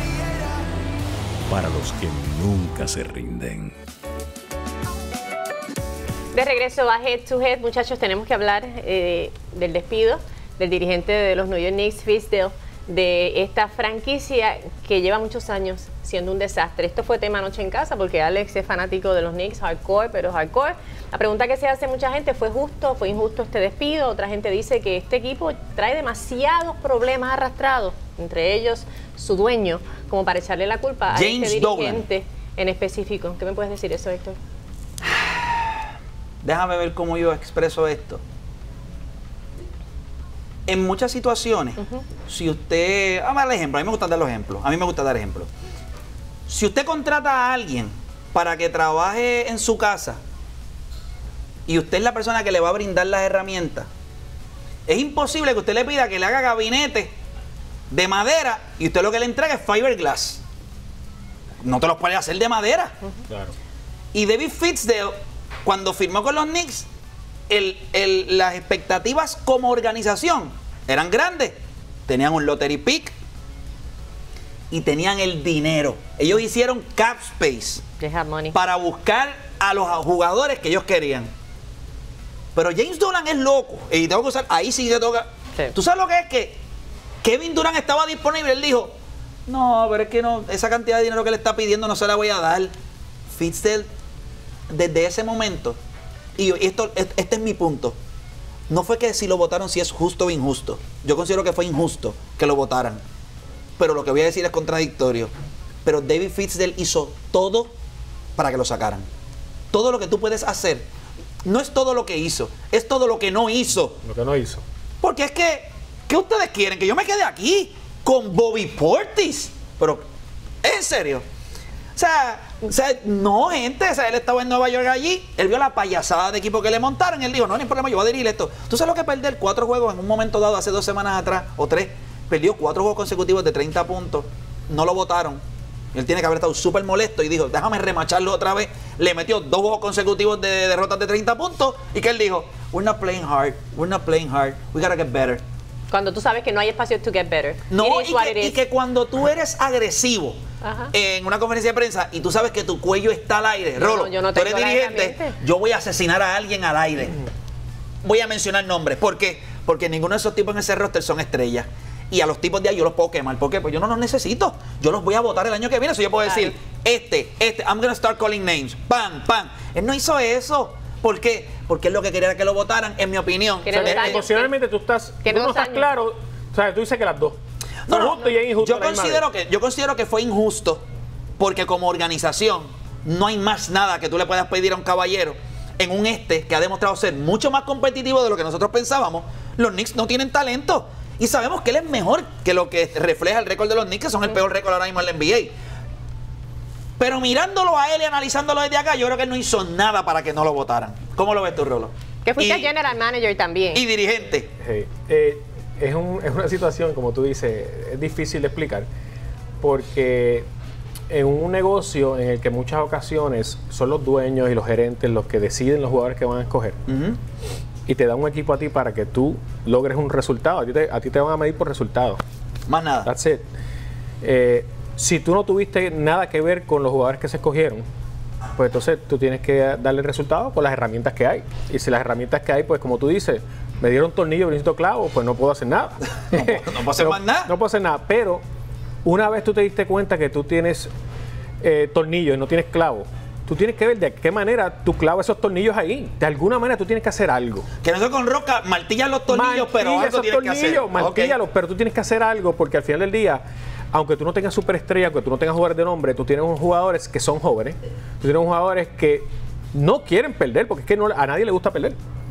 para los que nunca se rinden. De regreso a Head to Head, muchachos, tenemos que hablar eh, del despido del dirigente de los New York Knicks, Fizdale, de esta franquicia que lleva muchos años siendo un desastre. Esto fue tema anoche en casa porque Alex es fanático de los Knicks, hardcore, pero hardcore. La pregunta que se hace mucha gente, ¿fue justo? ¿Fue injusto este despido? Otra gente dice que este equipo trae demasiados problemas arrastrados, entre ellos su dueño, como para echarle la culpa a James este Dolan. dirigente en específico. ¿Qué me puedes decir eso, Héctor? Déjame ver cómo yo expreso esto. En muchas situaciones, si usted... Vamos a dar ejemplo, a mí me gusta dar los ejemplos. A mí me gusta dar ejemplos. Si usted contrata a alguien para que trabaje en su casa y usted es la persona que le va a brindar las herramientas, es imposible que usted le pida que le haga gabinete de madera y usted lo que le entrega es fiberglass. No te los puede hacer de madera. Claro. Y David Fizdale, cuando firmó con los Knicks, el, el, las expectativas como organización eran grandes. Tenían un lottery pick y tenían el dinero. Ellos hicieron cap space They have money. para buscar a los jugadores que ellos querían. Pero James Dolan es loco. Y tengo que usar, ahí sí que toca. Sí. ¿Tú sabes lo que es? Que Kevin Durant estaba disponible. Él dijo, no, pero es que no, esa cantidad de dinero que le está pidiendo no se la voy a dar. Fizdale, desde ese momento, y esto, este es mi punto, no fue que si lo votaron si es justo o injusto. Yo considero que fue injusto que lo votaran. Pero lo que voy a decir es contradictorio. Pero David Fizdale hizo todo para que lo sacaran. Todo lo que tú puedes hacer. No es todo lo que hizo, es todo lo que no hizo. Lo que no hizo. Porque es que, ¿qué ustedes quieren? Que yo me quede aquí con Bobby Portis. Pero, ¿en serio? O sea, o sea, no, gente. O sea, él estaba en Nueva York allí. Él vio la payasada de equipo que le montaron. Y él dijo, no, no hay problema, yo voy a dirigir esto. ¿Tú sabes lo que perder cuatro juegos en un momento dado hace dos semanas atrás? O tres. Perdió cuatro juegos consecutivos de treinta puntos. No lo votaron. Él tiene que haber estado súper molesto y dijo, déjame remacharlo otra vez. Le metió dos juegos consecutivos de derrotas de treinta puntos. ¿Y que él dijo? We're not playing hard. We're not playing hard. We gotta get better. Cuando tú sabes que no hay espacio to get better. No, It is y what que, it y is. que cuando tú eres agresivo Ajá. en una conferencia de prensa y tú sabes que tu cuello está al aire, No, Rolo, yo no tú eres tengo la dirigente, herramienta. yo voy a asesinar a alguien al aire. Voy a mencionar nombres. ¿Por qué? Porque ninguno de esos tipos en ese roster son estrellas. Y a los tipos de ahí yo los puedo quemar. ¿Por qué? Pues yo no los necesito. Yo los voy a votar el año que viene. Eso yo puedo Claro. decir, este, este, I'm gonna start calling names. Pam, pam. Él no hizo eso. ¿Por qué? Porque él lo que quería era que lo votaran, en mi opinión. Quiere O sea, dos años. emocionalmente tú estás, tú Tiene no dos estás años. claro. O sea, tú dices que las dos. No, Fue no, justo y es injusto yo a la misma considero vez. que yo considero que fue injusto porque como organización no hay más nada que tú le puedas pedir a un caballero en un este que ha demostrado ser mucho más competitivo de lo que nosotros pensábamos. Los Knicks no tienen talento y sabemos que él es mejor que lo que refleja el récord de los Knicks, que son el peor récord ahora mismo en la N B A. Pero mirándolo a él y analizándolo desde acá, yo creo que él no hizo nada para que no lo votaran. ¿Cómo lo ves tú, Rolo? Que fuiste Y- general manager también. Y dirigente. Sí. Eh, es, un- es una situación, como tú dices, es difícil de explicar, porque en un negocio en el que en muchas ocasiones son los dueños y los gerentes los que deciden los jugadores que van a escoger, Ujú. y te dan un equipo a ti para que tú logres un resultado, a ti te, a ti te van a medir por resultados. Más nada. That's it. Eh, si tú no tuviste nada que ver con los jugadores que se escogieron, pues entonces tú tienes que darle resultados con las herramientas que hay. Y si las herramientas que hay, pues como tú dices, me dieron tornillo, me necesito clavo, pues no puedo hacer nada. No, no puedo hacer no, más nada. No puedo hacer nada, pero una vez tú te diste cuenta que tú tienes eh, tornillo y no tienes clavo, tú tienes que ver de qué manera tú clavas esos tornillos ahí. De alguna manera tú tienes que hacer algo. Que no sea con roca, martillas los tornillos, pero algo esos tienes que hacer. tornillos, martíllalos, pero tú tienes que hacer algo porque al final del día, aunque tú no tengas superestrella, aunque tú no tengas jugadores de nombre, tú tienes unos jugadores que son jóvenes, tú tienes unos jugadores que no quieren perder, porque es que no, a nadie le gusta perder.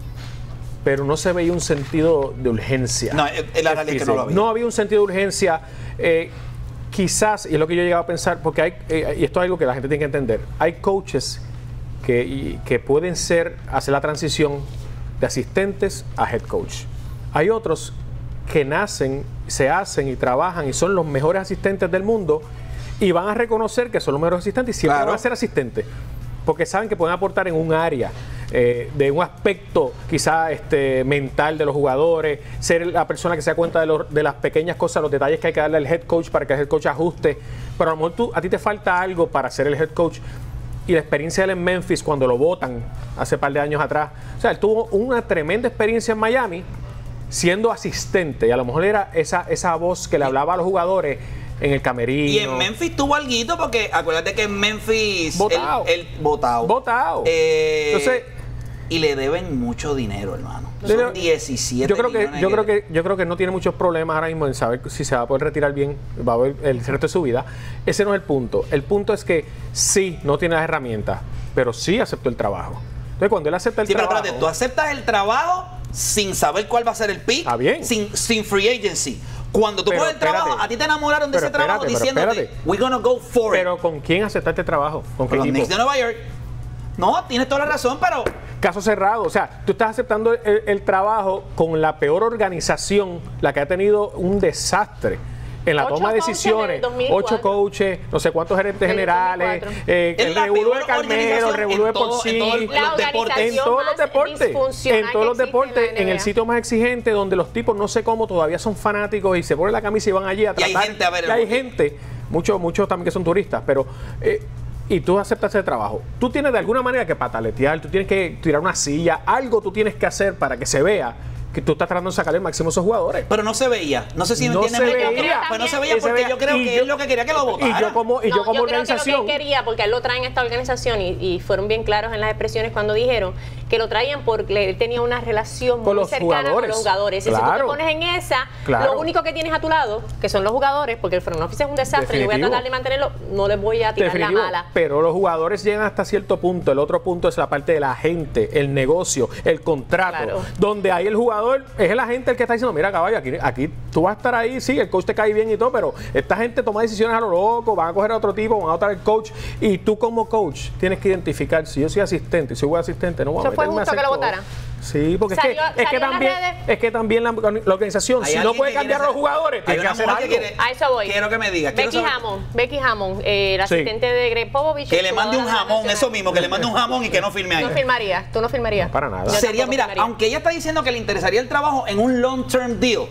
Pero no se veía un sentido de urgencia. No, la realidad es que no lo había. No había un sentido de urgencia. Eh, quizás, y es lo que yo he llegado a pensar, porque hay, eh, y esto es algo que la gente tiene que entender, hay coaches que, y, que pueden ser, hacer la transición de asistentes a head coach. Hay otros que nacen, se hacen y trabajan y son los mejores asistentes del mundo y van a reconocer que son los mejores asistentes y siempre Claro. van a ser asistentes porque saben que pueden aportar en un área eh, de un aspecto quizá este, mental de los jugadores, ser la persona que se da cuenta de, los, de las pequeñas cosas, los detalles que hay que darle al head coach para que el head coach ajuste, pero a lo mejor tú, a ti te falta algo para ser el head coach. Y la experiencia de él en Memphis cuando lo votan hace un par de años atrás, o sea, él tuvo una tremenda experiencia en Miami siendo asistente y a lo mejor era esa, esa voz que le hablaba a los jugadores en el camerino. Y en Memphis tuvo alguito porque acuérdate que en Memphis Votado. él, él votado. Votado. Eh, Entonces, y le deben mucho dinero, hermano. Le- Son diecisiete yo creo que millones yo creo que yo creo que no tiene muchos problemas ahora mismo en saber si se va a poder retirar bien, va a ver el resto de su vida. Ese no es el punto. El punto es que sí, no tiene las herramientas, pero sí aceptó el trabajo. Entonces, cuando él acepta el Sí, pero trabajo, espérate, tú aceptas el trabajo sin saber cuál va a ser el pick, Está bien. sin, sin free agency. Cuando tú Pero coges el trabajo, espérate. a ti te enamoraron de Pero ese trabajo espérate, pero diciéndote, espérate. we're gonna go for it. pero ¿con quién aceptaste el trabajo? ¿Con qué Con los equipo? Knicks de Nueva York. No, tienes toda la razón, pero Caso cerrado. O sea, tú estás aceptando el, el trabajo con la peor organización, la que ha tenido un desastre en la Ocho toma de coaches decisiones. desde el dos mil cuatro. Ocho coaches, no sé cuántos gerentes Desde el generales, dos mil cuatro. eh, Es el la revolú peor de Carmelo, el organización revolú de en todo- por sí. en todo el- La los deportes. En organización todos los más deportes, disfuncional en todos los que existe deportes, en la en el N B A. sitio más exigente, donde los tipos no sé cómo todavía son fanáticos y se ponen la camisa y van allí a Y hay tratar. gente a ver el Y hay juego. gente, muchos, muchos también que son turistas, pero eh, y tú aceptas ese trabajo. Tú tienes de alguna manera que pataletear, tú tienes que tirar una silla, algo tú tienes que hacer para que se vea que tú estás tratando de sacarle el máximo a esos jugadores. pero no se veía. No sé si me No entienden. se Pero yo veía. creo- Pues no se Y veía se porque veía. yo creo Y que yo- él lo que quería que lo votara. Y yo como, y No, yo como yo creo que organización. lo que él quería, porque él lo traen a esta organización y, y fueron bien claros en las expresiones cuando dijeron que lo traían porque él tenía una relación Con muy los cercana con jugadores. los jugadores. Y si tú Claro. te pones en esa, Claro. lo único que tienes a tu lado, que son los jugadores, porque el front office es un desastre, yo voy a Definitivo. tratar de mantenerlo, no les voy a tirar Definitivo, la mala. pero los jugadores llegan hasta cierto punto. El otro punto es la parte de la gente, el negocio, el contrato, Claro. donde ahí el jugador es el agente el que está diciendo, mira caballo, aquí, aquí tú vas a estar ahí, sí, el coach te cae bien y todo, pero esta gente toma decisiones a lo loco, van a coger a otro tipo, van a votar al coach, y tú como coach tienes que identificar, si yo soy asistente y soy buen asistente, no voy a ¿Eso fue meterme a justo hacer que lo todo. votaran? Sí, porque Salió- es que, es que salió en las también, redes. es que también la, la organización, Hay si no alguien puede que cambiar a los quiere jugadores, hacer- tiene hay que una hacer mujer algo. que quiere- A eso voy. Quiero que me digas. quiero Becky saber- Hammond, Becky Hammond, eh, la Sí. asistente de Greg Popovich. Que le mande un jugadora jamón, nacional. eso mismo, que le mande un jamón y que no firme ahí. No firmarías, tú no firmarías. No, para nada. Yo Sería, tampoco mira, firmaría. aunque ella está diciendo que le interesaría el trabajo en un long term deal,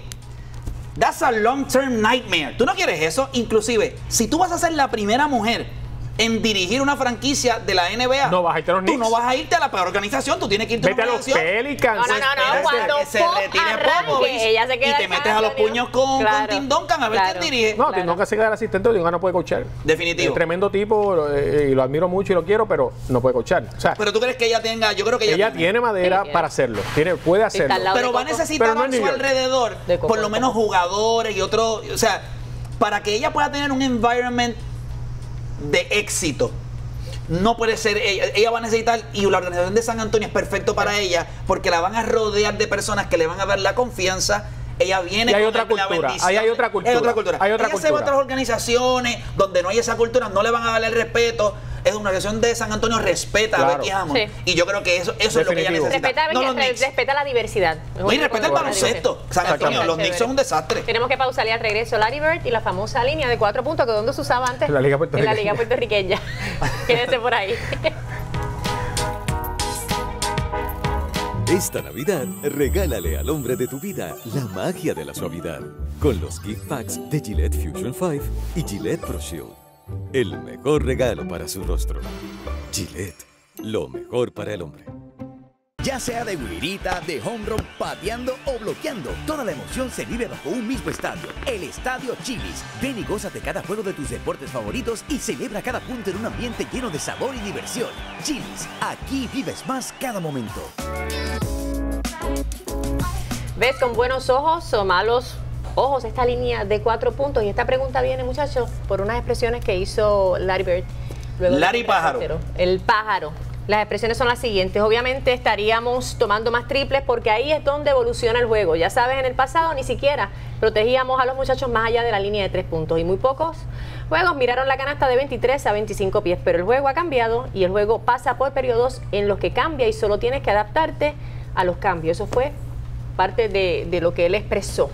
that's a long term nightmare. Tú no quieres eso. Inclusive, si tú vas a ser la primera mujer en dirigir una franquicia de la N B A, No vas a irte a los tú Knicks. no vas a irte a la peor organización, tú tienes que irte Vete a a una los organización. Pelicans. No, no, no, no, Espérate, cuando que se Pop retire arranque, Popovich ella se queda y te en metes San a los Antonio. puños con, Claro, con Tim Duncan a ver claro. quién dirige. No, Claro. Tim Duncan se queda el asistente, Tim no puede coachar. Definitivo. Es tremendo tipo eh, y lo admiro mucho y lo quiero, pero no puede coachar. O sea, Pero tú crees que ella tenga, yo creo que ella, ella tiene madera Sí, tiene. para hacerlo. Tiene, puede está hacerlo. al lado Pero de va a Coco. necesitar Pero no a en su New York. alrededor De Coco, por lo Coco. menos jugadores y otros, o sea, para que ella pueda tener un environment de éxito. No puede ser ella, ella va a necesitar, y la organización de San Antonio es perfecto para ella, porque la van a rodear de personas que le van a dar la confianza. Ella viene Y hay con otra la cultura, bendición. ahí hay otra cultura, Hay otra cultura. hay otra ella se va a cultura. otras organizaciones donde no hay esa cultura, no le van a darle el respeto. Es una organización de San Antonio, respeta Claro. a Becky Hammond. Sí. Y yo creo que eso, eso es lo que ella Definitivo. necesita. Respeta, No los re- Knicks. respeta la diversidad. No, y respeta el baloncesto. San Antonio, los Knicks son un desastre. Tenemos que pausar y al regreso Larry Bird y la famosa línea de cuatro puntos que donde se usaba antes En la Liga en la Puertorriqueña. Liga Puertorriqueña. Quédese por ahí. Esta Navidad, regálale al hombre de tu vida la magia de la suavidad con los gift packs de Gillette Fusion cinco y Gillette Pro Shield. El mejor regalo para su rostro. Gillette, lo mejor para el hombre. Ya sea de guirita, de home run, pateando o bloqueando, toda la emoción se vive bajo un mismo estadio, el Estadio Chili's. Ven y gózate cada juego de tus deportes favoritos y celebra cada punto en un ambiente lleno de sabor y diversión. Chili's, aquí vives más cada momento. ¿Ves con buenos ojos o malos ojos esta línea de cuatro puntos? Y esta pregunta viene, muchachos, por unas expresiones que hizo Larry Bird. Luego Larry Pájaro. El pájaro. Las expresiones son las siguientes. Obviamente estaríamos tomando más triples porque ahí es donde evoluciona el juego. Ya sabes, en el pasado ni siquiera protegíamos a los muchachos más allá de la línea de tres puntos. Y muy pocos juegos miraron la canasta de veintitrés a veinticinco pies. Pero el juego ha cambiado y el juego pasa por periodos en los que cambia y solo tienes que adaptarte a los cambios. Eso fue parte de, de lo que él expresó.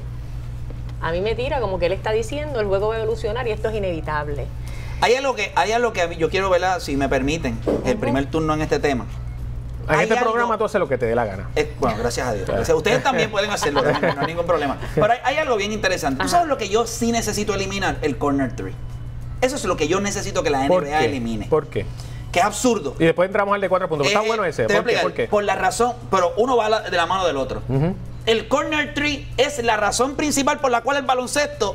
A mí me tira como que él está diciendo, el juego va a evolucionar y esto es inevitable. Hay algo que, hay algo que yo quiero ver, si me permiten, el uh-huh. primer turno en este tema. En este algo, programa tú haces lo que te dé la gana. Es, bueno, gracias a Dios. Gracias. Ustedes también pueden hacerlo, no, no hay ningún problema. Pero hay, hay algo bien interesante. ¿Tú sabes lo que yo sí necesito eliminar? El corner three. Eso es lo que yo necesito que la N B A elimine. ¿Por qué? Que es absurdo. Y después entramos al de cuatro puntos. Eh, Está bueno ese. Te ¿Por, voy a qué? ¿Por qué? Por la razón, pero uno va la, de la mano del otro. Uh-huh. El corner three es la razón principal por la cual el baloncesto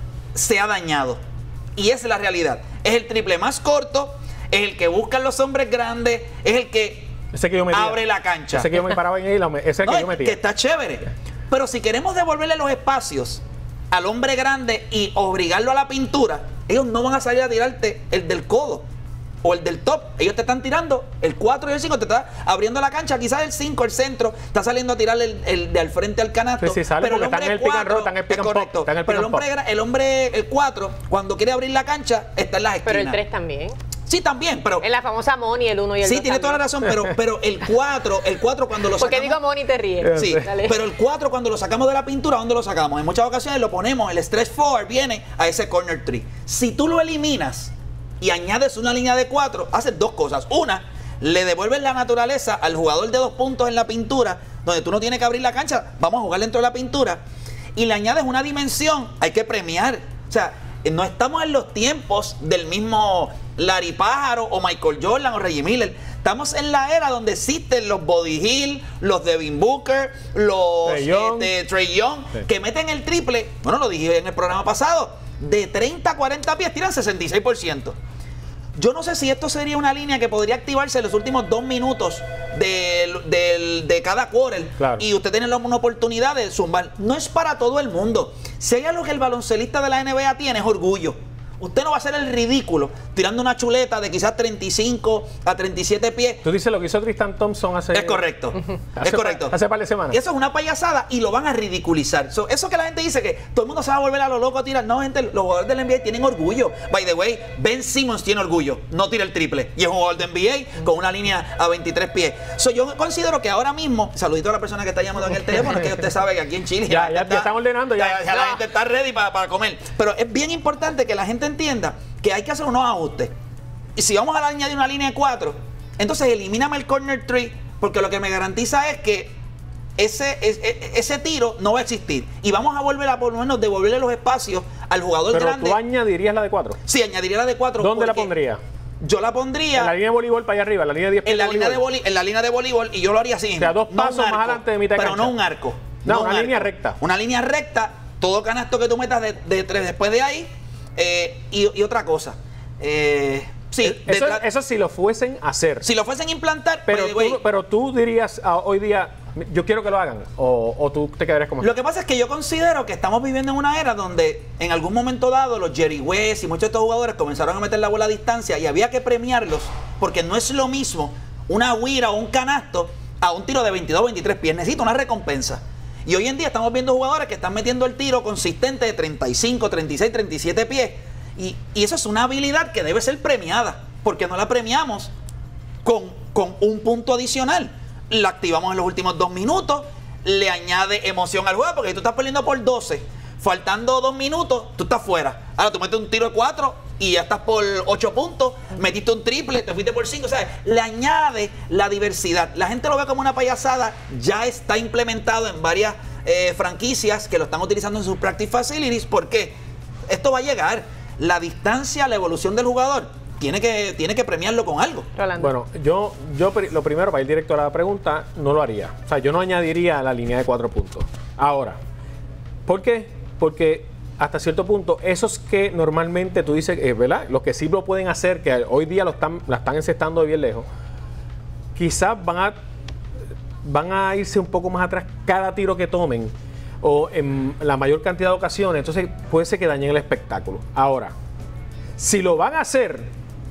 se ha dañado. Y esa es la realidad. Es el triple más corto, es el que buscan los hombres grandes, es el que, ese que yo metía. abre la cancha. Ese que yo me paraba en él, ese es el no, que yo metía. Que está chévere. Pero si queremos devolverle los espacios al hombre grande y obligarlo a la pintura, ellos no van a salir a tirarte el del codo o el del top. Ellos te están tirando el cuatro y el cinco, te está abriendo la cancha, quizás el cinco, el centro, está saliendo a tirar el, el de al frente al canasto. Sí, sí, sale pero el hombre hombre cuatro, es correcto. El pero el hombre, el hombre, el cuatro, cuando quiere abrir la cancha, está en las esquinas. Pero el tres también. Sí, también, pero... En la famosa Money, el uno y el dos. Sí, tiene también. toda la razón, pero, pero el cuatro, el cuatro cuando lo sacamos... Porque digo Money te ríes. Sí, Dale. pero el cuatro cuando lo sacamos de la pintura, ¿dónde lo sacamos? En muchas ocasiones lo ponemos, el stretch four viene a ese corner three. Si tú lo eliminas y añades una línea de cuatro, haces dos cosas. Una, le devuelves la naturaleza al jugador de dos puntos en la pintura, donde tú no tienes que abrir la cancha, vamos a jugar dentro de la pintura, y le añades una dimensión, hay que premiar. O sea, no estamos en los tiempos del mismo Larry Pájaro o Michael Jordan o Reggie Miller. Estamos en la era donde existen los Buddy Hield, los Devin Booker, los Trae Young, eh, Trae Young sí. que meten el triple. Bueno, lo dije en el programa pasado, de treinta a cuarenta pies tiran sesenta y seis por ciento. Yo no sé si esto sería una línea que podría activarse en los últimos dos minutos de, de, de cada quarter claro. y usted tiene una oportunidad de zumbar. No es para todo el mundo. Si hay algo que el baloncelista de la N B A tiene es orgullo. Usted no va a hacer el ridículo tirando una chuleta de quizás treinta y cinco a treinta y siete pies. Tú dices lo que hizo Tristan Thompson hace... Es correcto. hace es correcto. Pa, hace par de semanas. Y eso es una payasada y lo van a ridiculizar. So, eso que la gente dice que todo el mundo se va a volver a lo loco a tirar. No, gente, los jugadores del N B A tienen orgullo. By the way, Ben Simmons tiene orgullo. No tira el triple. Y es un jugador de N B A con una línea a veintitrés pies. So, yo considero que ahora mismo, saludito a la persona que está llamando en el teléfono, que usted sabe que aquí en Chile ya, ya, está, ya están ordenando. Ya, ya, ya la gente está ready para, para comer. Pero es bien importante que la gente entienda que hay que hacer unos ajustes. Y si vamos a añadir una línea de cuatro, entonces elimíname el corner three, porque lo que me garantiza es que ese, ese, ese tiro no va a existir. Y vamos a volver a por lo menos devolverle los espacios al jugador Pero grande. ¿Tú añadirías la de cuatro? Sí, añadiría la de cuatro. ¿Dónde la pondría? Yo la pondría... En la línea de voleibol para allá arriba, en la línea de diez pies en la de línea de voleibol. En la línea de voleibol, y yo lo haría así. O sea, dos pasos no arco, más adelante de mitad de Pero cancha. no un arco. No, no una un línea arco. recta. Una línea recta, todo canasto que tú metas de, de tres después de ahí. Eh, y, y otra cosa. Eh, sí, eso, eso si lo fuesen a hacer. Si lo fuesen a implantar, pero, way, tú, pero tú dirías uh, hoy día, yo quiero que lo hagan, o, o tú te quedarías como... Lo que pasa es que yo considero que estamos viviendo en una era donde en algún momento dado los Jerry West y muchos de estos jugadores comenzaron a meter la bola a distancia y había que premiarlos, porque no es lo mismo una huira o un canasto a un tiro de veintidós o veintitrés pies. Necesita una recompensa. Y hoy en día estamos viendo jugadores que están metiendo el tiro consistente de treinta y cinco, treinta y seis, treinta y siete pies. Y, y eso es una habilidad que debe ser premiada, porque no la premiamos con, con un punto adicional. La activamos en los últimos dos minutos, le añade emoción al juego, porque tú estás perdiendo por doce, faltando dos minutos, tú estás fuera. Ahora tú metes un tiro de cuatro y ya estás por ocho puntos, metiste un triple, te fuiste por cinco, ¿sabes? Le añade la diversidad. La gente lo ve como una payasada, ya está implementado en varias eh, franquicias que lo están utilizando en sus practice facilities. ¿Por qué? Esto va a llegar. La distancia, la evolución del jugador tiene que, tiene que premiarlo con algo. Rolando. Bueno, yo, yo pri- lo primero, para ir directo a la pregunta, no lo haría. O sea, yo no añadiría a la línea de cuatro puntos. Ahora, ¿por qué? Porque hasta cierto punto, esos que normalmente tú dices, eh, ¿verdad? Los que sí lo pueden hacer, que hoy día lo están, la están encestando de bien lejos, quizás van a, van a irse un poco más atrás cada tiro que tomen, o en la mayor cantidad de ocasiones, entonces puede ser que dañen el espectáculo. Ahora, si lo van a hacer,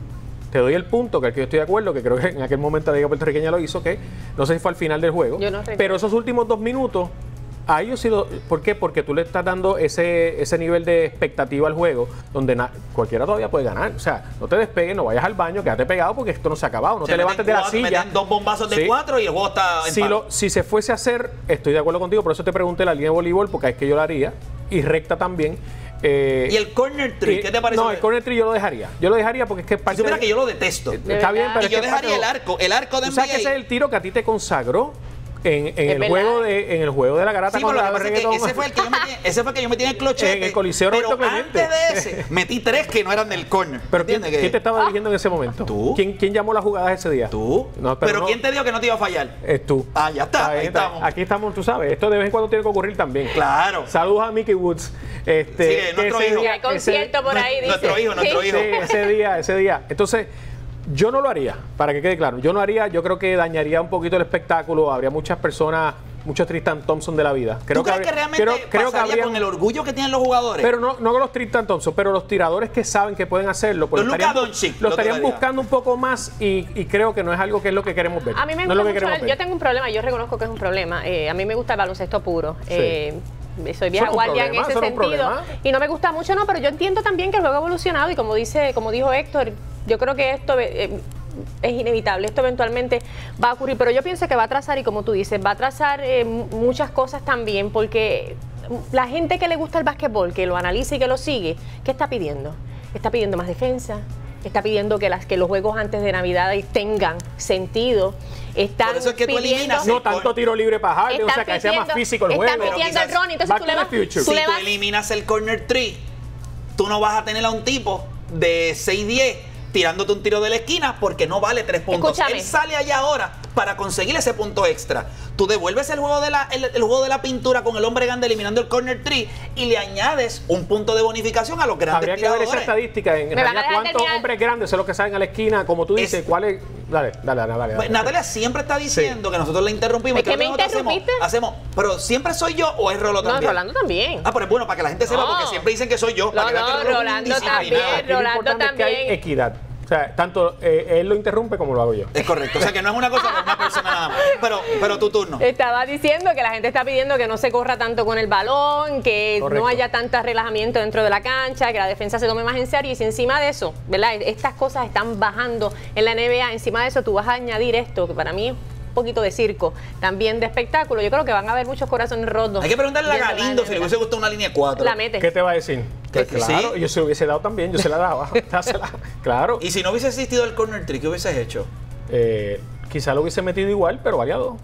te doy el punto, que el que yo estoy de acuerdo, que creo que en aquel momento la Liga Puertorriqueña lo hizo, que no sé si fue al final del juego, Yo no recuerdo. pero esos últimos dos minutos, a ellos sí lo... ¿Por qué? Porque tú le estás dando ese, ese nivel de expectativa al juego, donde na- cualquiera todavía puede ganar. O sea, no te despegues, no vayas al baño, quédate pegado, porque esto no se ha acabado. No Se te meten levantes de la cuatro, silla. meten dos bombazos de Sí. cuatro y el juego está en Si, paro. lo, si se fuese a hacer, estoy de acuerdo contigo, por eso te pregunté la línea de voleibol, porque es que yo la haría, y recta también. Eh, ¿Y el corner tree? y- ¿Qué te parece? No, el corner tree yo lo dejaría. Yo lo dejaría porque es que es Si parte supiera de- que yo lo detesto. Está bien, pero Y es yo que es dejaría el parte- arco, el arco de Tú sabes que N B A. ese es el tiro que a ti te consagró en, en Es el verdad. juego de en el juego de la garata Sí, con pero lo la que pasa es que reggaetón. ese fue el que yo metí, ese fue el que yo metí en el clochete. En el Coliseo pero Roberto Clemente. antes de ese, metí tres que no eran del corner. Pero ¿quién, ¿Entiendes? Que- quién te estaba dirigiendo en ese momento? ¿Tú? ¿Quién, quién llamó las jugadas ese día? ¿Tú? No, pero no. ¿quién te dijo que no te iba a fallar? Es tú. Ah, ya está, ahí está. estamos. Aquí estamos, tú sabes. Esto de vez en cuando tiene que ocurrir también. Claro. Saludos a Mickey Woods. Este, Sí, que nuestro ese hijo. Y día- hay concierto ese- por ahí, dice. Nuestro hijo, nuestro Sí. hijo. Sí, ese día, ese día. Entonces, yo no lo haría, para que quede claro. Yo no haría, yo creo que dañaría un poquito el espectáculo. Habría muchas personas, muchos Tristan Thompson de la vida. Creo ¿Tú crees habría- que realmente creo- creo que pasaría habría- con el orgullo que tienen los jugadores? Pero no, no con los Tristan Thompson, pero los tiradores que saben que pueden hacerlo, pues Los lo estarían, Luka Doncic, lo lo estarían tiraría. buscando un poco más y, y creo que no es algo que es lo que queremos ver. A mí me no gusta es lo que mucho, queremos el- ver. yo tengo un problema, yo reconozco que es un problema. Eh, a mí me gusta el baloncesto puro. Sí. Eh, soy vieja Eso no es un guardia en problema, ese eso no es un sentido. problema. Y no me gusta mucho, no, pero yo entiendo también que el juego ha evolucionado y como dice, como dijo Héctor, yo creo que esto eh, es inevitable, esto eventualmente va a ocurrir, pero yo pienso que va a trazar, y como tú dices, va a trazar eh, muchas cosas también, porque la gente que le gusta el básquetbol, que lo analiza y que lo sigue, ¿qué está pidiendo? Está pidiendo más defensa, está pidiendo que las que los juegos antes de Navidad tengan sentido. Están Por eso es que tú pidiendo, eliminas No tanto tiro libre para Harden, o sea, que sea más pidiendo- físico el están juego. pidiendo el Quizás run, entonces Back tú to le the vas, future. tú Si le tú vas eliminas el corner tree, tú no vas a tener a un tipo de seis diez tirándote un tiro de la esquina porque no vale tres puntos. Escúchame. Él sale allá ahora para conseguir ese punto extra. Tú devuelves el juego de la, el, el juego de la pintura con el hombre grande eliminando el corner tree y le añades un punto de bonificación a los grandes Habría que ver tiradores. esa estadística en Me van a realidad dejar cuántos terminar. hombres grandes son los que salen a la esquina, como tú dices, Es- cuál es. Dale, dale, dale, dale. Pues dale. Natalia siempre está diciendo que nosotros la interrumpimos. Es que Creo me nosotros hacemos, interrumpiste. hacemos, pero siempre soy yo o es Rolo No, también. Rolando también. Ah, pero es bueno para que la gente sepa No. porque siempre dicen que soy yo. No, para que vean no, que Rolo es un Rolando indisciplinado. también. Aquí lo Rolando importante es que hay también. equidad. O sea, tanto eh, él lo interrumpe como lo hago yo. Es correcto. O sea que no es una cosa de una persona nada más. Pero, pero tu turno. Estaba diciendo que la gente está pidiendo que no se corra tanto con el balón, que Correcto. no haya tanto relajamiento dentro de la cancha, que la defensa se tome más en serio. Y si encima de eso, ¿verdad? Estas cosas están bajando en la N B A, encima de eso tú vas a añadir esto, que para mí es un poquito de circo, también de espectáculo. Yo creo que van a haber muchos corazones rotos. Hay que preguntarle a viendo la Galindo si le N B A. hubiese gustado una línea cuatro. La mete. ¿Qué te va a decir? Que- Pues que claro, sí. yo se lo hubiese dado también, yo se la daba. Dásela. Claro. Y si no hubiese existido el corner trick, ¿qué hubieses hecho? Eh, quizá lo hubiese metido igual, pero variado.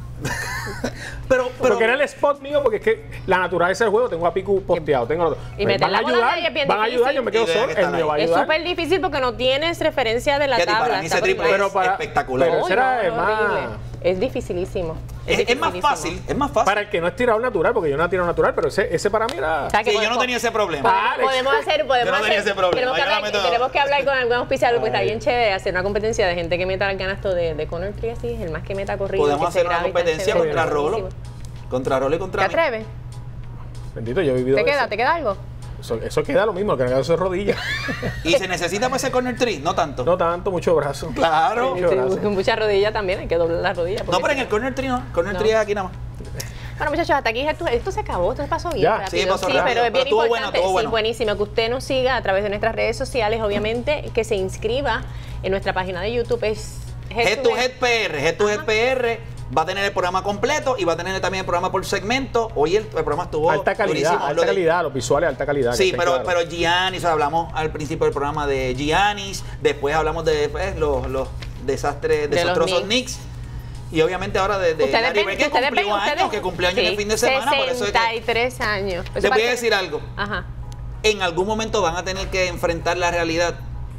Pero, pero Porque era el spot mío, porque es que la naturaleza del juego, tengo a Piku posteado, tengo los dos. Y Pues meter van a la bola ayudar, ahí es bien van a ayudar, difícil. yo me quedo Y deja solo, que el están mío va a ahí. Es ayudar. súper difícil porque no tienes referencia de la Fíjate, para tabla. mí está ese triple horrible. Pero para- espectacular. pero Uy, será no, más- horrible. Es dificilísimo. es, es más dificilísimo. fácil, es más fácil. Para el que no es tirado natural, porque yo no he tirado natural, pero ese, ese para mí era. O sea, que Sí, yo podemos- no tenía ese problema. Podemos, Alex. podemos hacer, podemos Yo no tenía hacer- ese problema, Tenemos que, yo la hablar, meto- tenemos que hablar con algún auspiciador, porque está Ay. bien chévere hacer una competencia de gente que meta el canasto de, de corner tree así, el más que meta corrido. Podemos que se hacer una grabe y tan competencia chévere. contra Rolo. Buenísimo. Contra Rolo y ¿Te contra mí. atreves? Bendito, yo he vivido ¿Te eso. queda? ¿Te queda algo? Eso, eso queda lo mismo, lo que me queda son rodillas. Y se necesita para ese corner tree, no tanto. No tanto, mucho brazo. Claro. Mucho brazo. Con mucha rodilla también, hay que doblar las rodillas. No, porque pero en si el corner tree no. Corner No. tree es aquí nada más. Bueno, muchachos, hasta aquí esto, esto se acabó, esto se pasó bien Ya. rápido. Sí, pasó sí, rápido, pero es pero bien estuvo bueno, importante, estuvo sí, bueno. buenísimo, que usted nos siga a través de nuestras redes sociales, obviamente, que se inscriba en nuestra página de YouTube, es Head to Head P R. Head to Head P R va a tener el programa completo y va a tener también el programa por segmento. Hoy el, el programa estuvo Alta calidad, durísimo. alta Lo de- calidad, los visuales, alta calidad. que Sí, estén pero, claros. pero Giannis, hablamos al principio del programa de Giannis, después hablamos de pues, los, los desastres, De los desastrosos Knicks. Knicks. Y obviamente ahora de, de Ustedes Larry ven, Bird, que ustedes ven, cumplió años, ustedes. que cumplió años en Sí, el fin de semana, por eso es que sesenta y tres años. Eso les voy a parece- decir algo. Ajá. En algún momento van a tener que enfrentar la realidad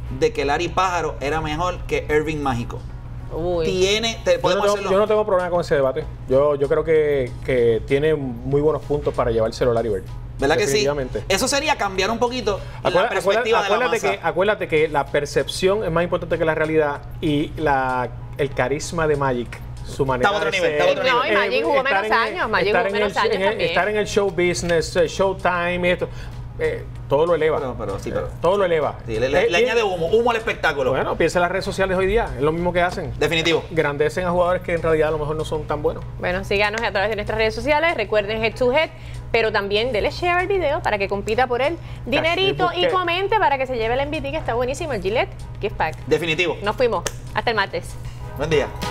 de que Larry Pájaro era mejor que Irving Mágico. Uy. Tiene, te, Yo no, podemos tengo, hacerlo. yo no tengo problema con ese debate. Yo, yo creo que, que tiene muy buenos puntos para llevárselo Larry Bird. ¿Verdad que sí? Definitivamente. Eso sería cambiar un poquito Acuérdate, la perspectiva acuérdate, de la que, masa. acuérdate que la percepción es más importante que la realidad y la, el carisma de Magic, su manera Está a otro de nivel, ser, está a otro No, y nivel. Magic jugó estar menos en el- años, Magic estar jugó en menos el- años en el- también. Estar en el show business, eh, Showtime y esto, eh, todo lo eleva. Pero, pero sí, pero. todo lo eleva. Sí, le, le- Eh, le y- añade humo, humo al espectáculo. Bueno, piensa en las redes sociales hoy día, es lo mismo que hacen. Definitivo. Grandecen a jugadores que en realidad a lo mejor no son tan buenos. Bueno, síganos a través de nuestras redes sociales. Recuerden Head to Head, pero también dele share al video para que compita por él dinerito y busqué. comente para que se lleve el M V P que está buenísimo, el Gillette Gift Pack. Definitivo. Nos fuimos. Hasta el martes. Buen día.